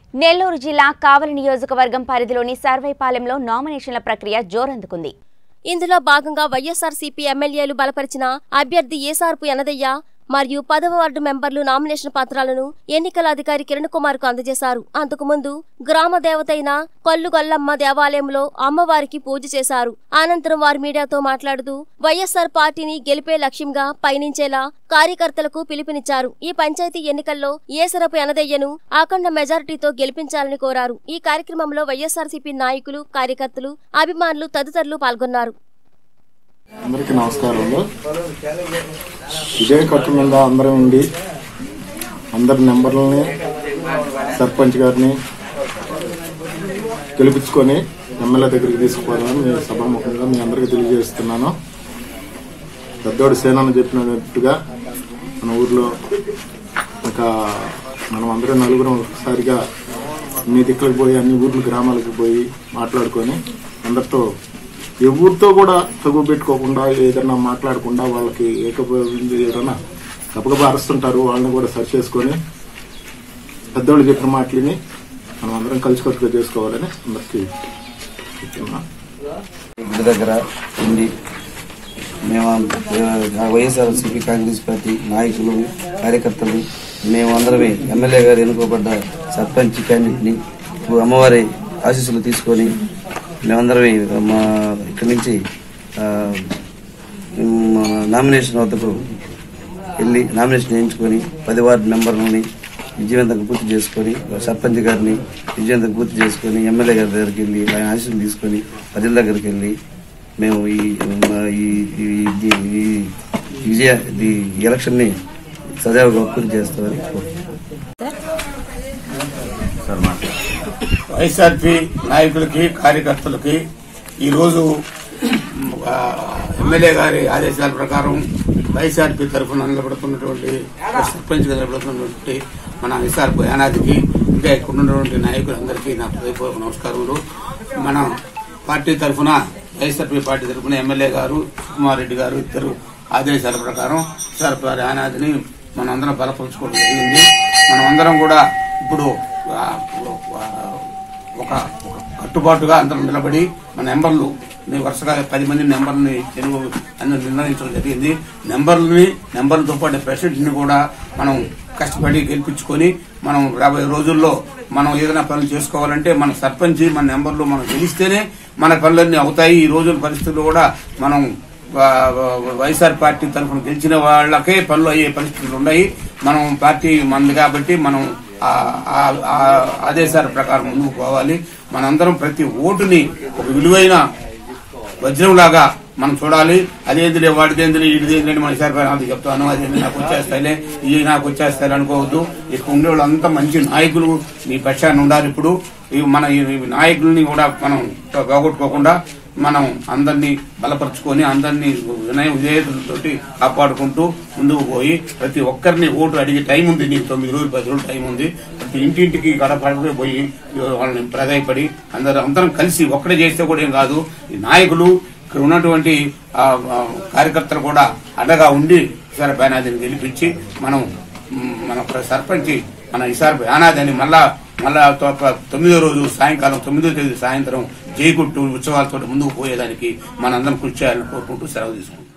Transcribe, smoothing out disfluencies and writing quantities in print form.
నెల్లూరు జిల్లా కావలి నియోజకవర్గం పరిధిలోని సర్వేపాలెంలో నామినేషన్ల ప్రక్రియ జోరందుకుంది. ఇందులో భాగంగా వైఎస్ఆర్సీపీ ఎమ్మెల్యేలు బలపరిచిన అభ్యర్థి ఏసార్పు యనదయ్య మరియు 10వ వార్డు మెంబర్లు నామినేషన్ పత్రాలను ఎన్నికల అధికారి కిరణ్ కుమార్ కు అందజేశారు. అంతకుముందు గ్రామ దేవతైన కొల్లుగొల్లమ్మ దేవాలయంలో అమ్మవారికి పూజ చేశారు. అనంతరం వారు మీడియాతో మాట్లాడుతూ వైఎస్ఆర్ పార్టీని గెలిపే లక్ష్యంగా పయనించేలా కార్యకర్తలకు పిలుపునిచ్చారు. ఈ పంచాయతీ ఎన్నికల్లో ఏసరపు యనదయ్యను అఖండ మెజారిటీతో గెలిపించాలని కోరారు. ఈ కార్యక్రమంలో వైఎస్ఆర్సీపీ నాయకులు, కార్యకర్తలు, అభిమానులు తదితరులు పాల్గొన్నారు. అందరికీ నమస్కారాలు. ఇదే కట్టు మీద అందరం ఉండి అందరి నెంబర్లని సర్పంచ్ గారిని గెలిపించుకొని ఎమ్మెల్యే దగ్గరికి తీసుకుపోవాలని మీ సభాముఖంగా మీ అందరికీ తెలియజేస్తున్నాను. పెద్దోడు సేనని చెప్పినట్టుగా మన ఊర్లో ఇంకా మనం అందరం నలుగురం ఒకసారిగా అన్ని దిక్కులకు పోయి అన్ని ఊర్లు గ్రామాలకు పోయి మాట్లాడుకొని అందరితో ఎవరితో కూడా తగు పెట్టుకోకుండా ఏదైనా మాట్లాడకుండా వాళ్ళకి ఏదైనా గబగబా అరుస్తుంటారు, వాళ్ళని కూడా సరి చేసుకొని పెద్దోళ్ళు చెప్పిన మాటలని మనం అందరం కలిసికట్టుగా చేసుకోవాలని అందరికీ చెప్తున్నాం. ఇంటి దగ్గర ఉండి మేము వైఎస్ఆర్సీపీ కాంగ్రెస్ పార్టీ నాయకులు, కార్యకర్తలు మేమందరమే ఎమ్మెల్యే గారు ఎన్నుకోబడ్డ సర్పంచ్ క్యాండిడేట్ని అమ్మవారి ఆశీస్సులు తీసుకొని మేమందరమే ఇక్కడి నుంచి నామినేషన్ వద్దకు వెళ్ళి నామినేషన్ వేయించుకొని 10 వార్డు మెంబర్లని విజయవంతంగా పూర్తి చేసుకొని సర్పంచ్ గారిని విజయవంతంగా పూర్తి చేసుకొని ఎమ్మెల్యే గారి దగ్గరికి వెళ్ళి ఆయన ఆశీస్సులు తీసుకొని ప్రజల దగ్గరికి వెళ్ళి మేము ఈ ఎలక్షన్ ని సజావుగా పూర్తి చేస్తామని వైఎస్ఆర్పీ నాయకులకి, కార్యకర్తలకి ఈరోజు ఎమ్మెల్యే గారి ఆదేశాల ప్రకారం వైఎస్ఆర్పీ తరఫున నిలబడుతున్నటువంటి సర్పంచ్ గా నిలబడుతున్నటువంటి మన ఏసార్పు యానాదికి ఇంకా ఇక్కడ ఉన్నటువంటి నాయకులందరికీ నా హృదయపూర్వక నమస్కారములు. మన పార్టీ తరఫున వైఎస్ఆర్పీ పార్టీ తరఫున ఎమ్మెల్యే గారు సుకుమార్ రెడ్డి గారు ఇద్దరు ఆదేశాల ప్రకారం ఏసార్పు యానాదిని మనందరం బలపరుచుకోవడం జరిగింది. మనమందరం కూడా ఇప్పుడు ఒక కట్టుబాటుగా అందరం నిలబడి మన నెంబర్లు వరుసగా 10 మంది నెంబర్ని నిర్ణయించడం జరిగింది. నెంబర్లతో పాటు ప్రెసిడెంట్ ని కూడా మనం కష్టపడి గెలిపించుకొని మనం 50 రోజుల్లో మనం ఏదైనా పనులు చేసుకోవాలంటే మన సర్పంచ్ మన నెంబర్లు మనం గెలిస్తేనే మన పనులన్నీ అవుతాయి. ఈ రోజుల పరిస్థితుల్లో కూడా మనం వైఎస్ఆర్ పార్టీ తరఫున గెలిచిన వాళ్ళకే పనులు అయ్యే పరిస్థితులు ఉన్నాయి. మనం పార్టీ మనది కాబట్టి మనం ఆదేశాల ప్రకారం ముందుకు పోవాలి. మనందరం ప్రతి ఓటుని ఒక విలువైన వజ్రంలాగా మనం చూడాలి. అదేందులే వాడిదేందులే ఇడిదేందులే మన ఈసారి చెప్తాను, అదేంటి నాకు వచ్చేస్తాయిలే, ఇవి నాకు వచ్చేస్తాయి అనుకోవద్దు. ఇక్కడ ఉండే వాళ్ళంతా మంచి నాయకులు మీ పక్షాన్ని ఉండాలి. ఇప్పుడు మన నాయకుల్ని కూడా మనం పోగొట్టుకోకుండా మనం అందరినీ బలపరుచుకొని అందరినీ విధేయతలతోటి కాపాడుకుంటూ ముందుకు పోయి ప్రతి ఒక్కరిని ఓటు అడిగే టైం ఉంది. నీకు 9 రోజులు 10 రోజులు టైం ఉంది. ప్రతి ఇంటింటికి గడపడి పోయి వాళ్ళని ప్రాధాయపడి అందరం కలిసి ఒక్కడే చేస్తే కూడా ఏం కాదు. ఈ నాయకులు ఇక్కడ ఉన్నటువంటి కార్యకర్తలు కూడా అండగా ఉండి ఈసారి యానాదిని గెలిపించి మన సర్పంచ్ మన ఈసారి యానాదిని మళ్ళా 9వ రోజు సాయంకాలం 9వ తేదీ సాయంత్రం జైగుట్టు ఉత్సవాలతో ముందుకు పోయేదానికి మనందరం కృషి చేయాలని కోరుకుంటూ సెలవు తీసుకుంటాం.